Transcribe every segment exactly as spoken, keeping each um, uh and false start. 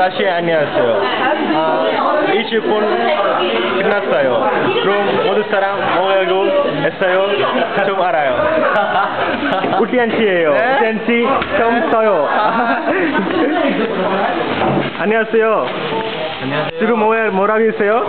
다시 안녕하세요. 아, 이십 분 끝났어요. 그럼 모두 사람 뭐라고 했어요? 좀 알아요. 우티안 씨예요. 네? 우티안 씨 처음 써요. 안녕하세요. 안녕하세요. 지금 뭐, 뭐라고 했어요?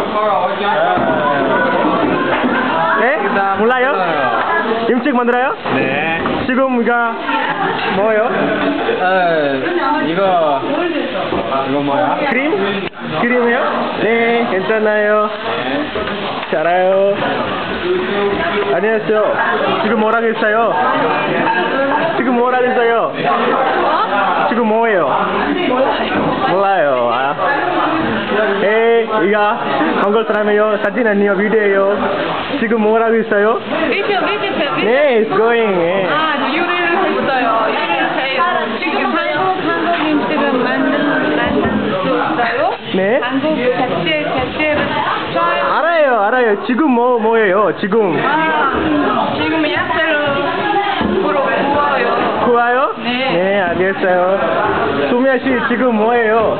네? 몰라요? 음식 만들어요? 네. 지금 이거 뭐예요? 아, 이거 이거 뭐야? 크림? 크림이요? 네, 괜찮아요. 잘 알아요. 안녕하세요. 지금 뭐라고 했어요? 지금 뭐라고 했어요? 지금 뭐예요? 몰라요. 아. 에, 이거 한국 사람이에요. 사진 아니요, 비디오예요. 지금 뭐라고 했어요? 비디오, 비디오, 비디오. 네, it's going. 예. 아, 요리를 했어요. 요리를 해요. 지금 한국, 한국 음식은 만든, 만든 수 있어요? 네? 한국 잡지, 잡지를 좋아요. 알아요, 알아요. 지금 뭐, 뭐예요? 지금. 아, 지금 야채를 구워, 구워요. 구워요? 네. 네, 알겠어요. 수미야 씨, 지금 뭐예요?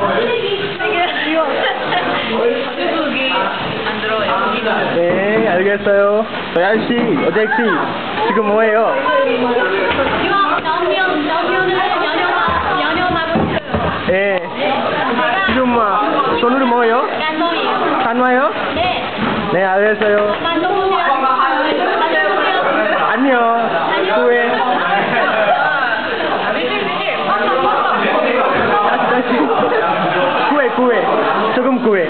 수국이 만들어요. 네, 알겠어요. 도ያን 씨, 어제 씨, 지금 뭐예요? 이거 라면, 라면을 연어, 연어 맛있어요. 네. 지금 뭐, 손으로 뭐예요? 깐소이요. 산화요? 네. 네, 알겠어요. 만두국이랑 만두국이요. 안녕. 후회. 다시, 다시. 구해, 구해. 조금 구해.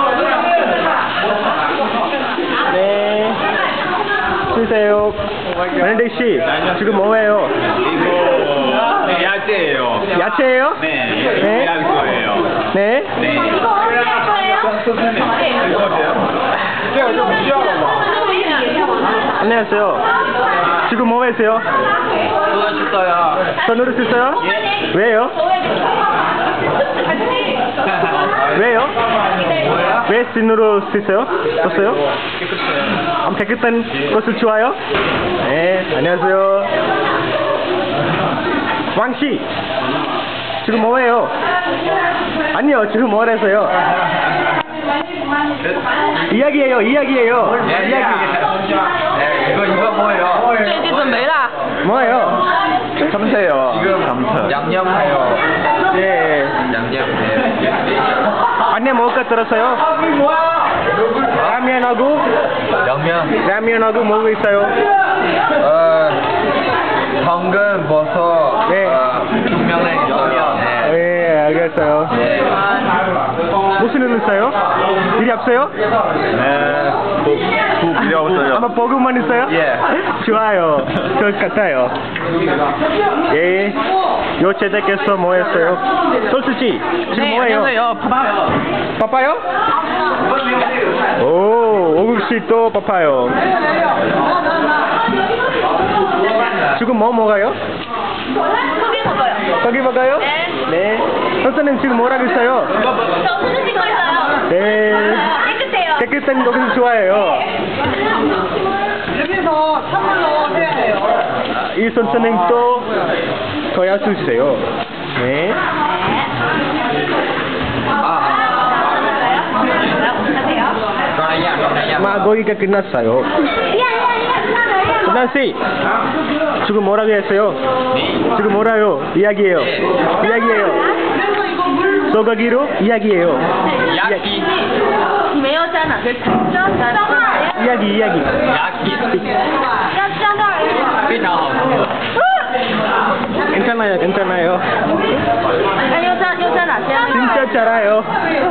네. 주세요. 랜디 씨, 지금 뭐예요? 이거 야채예요. 야채예요? 네. 네. 야채예요. 네. 네. 이거 언제 할 거예요? 안녕하세요. 지금 뭐 하세요? 손을 씻어요. 손으로 씻어요? 왜요? 왜요? 왜 손으로 씻어요? 썼어요? 깨끗해요. 아, 깨끗한 것을 좋아요? 네, 안녕하세요. 왕씨, 지금 뭐해요? 아니요, 지금 뭐 하세요? 이야기예요, 이야기예요. 네, 이야기. 네, 이거 이거 뭐예요? 이제 좀 매라. 뭐예요? 참새요. 지금 감사. 양념해요. 예. 양념해요. 안에 뭐가 들었어요? 라면하고 양념. 라면하고 뭐가 있어요? 어, 당근, 버섯. 네. 어, 분명히 있어요. 네. 예, 알겠어요. 네. 무슨 일 있어요? 일이 없어요? 네. 국, 국 필요 없어요. 아마 버금만 있어요? 예. 좋아요. 저 같아요. 예. 요체대께서 뭐 했어요? 솔수씨, 지금 뭐예요? 봐봐요. 바빠요? 오, 오국씨 또 바빠요. 지금 뭐 먹어요? 고기 먹어요. 고기 먹어요? 네. 네. 선생님 지금 뭐라고 했어요? 저 손을 씻고 있어요. 네. 깨끗해요. 깨끗한 고기 좋아해요. 여기서 찬물로 해야 돼요. 아, 이 선생님 또 도와주 주세요. 네. 마 고기가 끝났어요. 끝났지? 지금 뭐라고 했어요? 지금 뭐라요? 이야기해요. 이야기해요. 소고기로 이야기해요. 야끼. 매웠잖아. 이야기 이야기. 야끼. 괜찮아요, 괜찮아요. 여자, 여자나. 진짜 잘해요.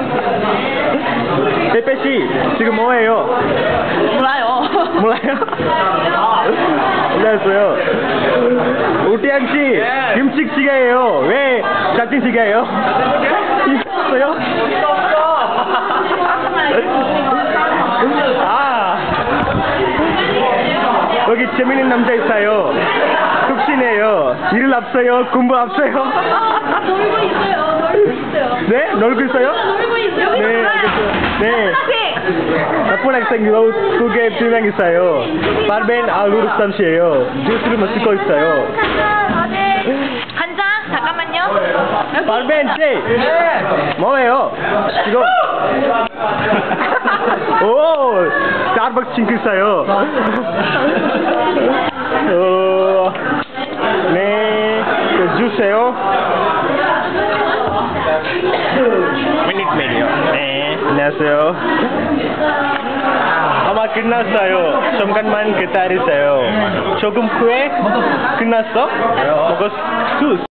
페페 씨, 지금 뭐해요? 몰라요. 몰라요? 몰랐어요. 우티안 씨, 김치 시계예요. 왜 자칭 시계예요? 있어요? 아, 여기 재밌는 남자 있어요. 뚝신해요. 일 없어요. 공부 없어요. 놀고 있어요. 놀고 있어요. 네? 놀고 있어요? 놀고 있어요. 네, 알겠어요. 네. 나쁜 학생 두 개 두 명 있어요. 발벤 알루르스탐 씨예요. 주스를 마시고 있어요. 한 장, 잠깐만요. 발벤 씨 뭐예요? 지금 오 스타벅스 칭크 있어요. 어, 네, 그 주세요. 미닛 메뉴. 네, 안녕하세요. 아마 끝났어요. 잠깐만 기다리세요. 조금 후에 끝났어? 먹었어?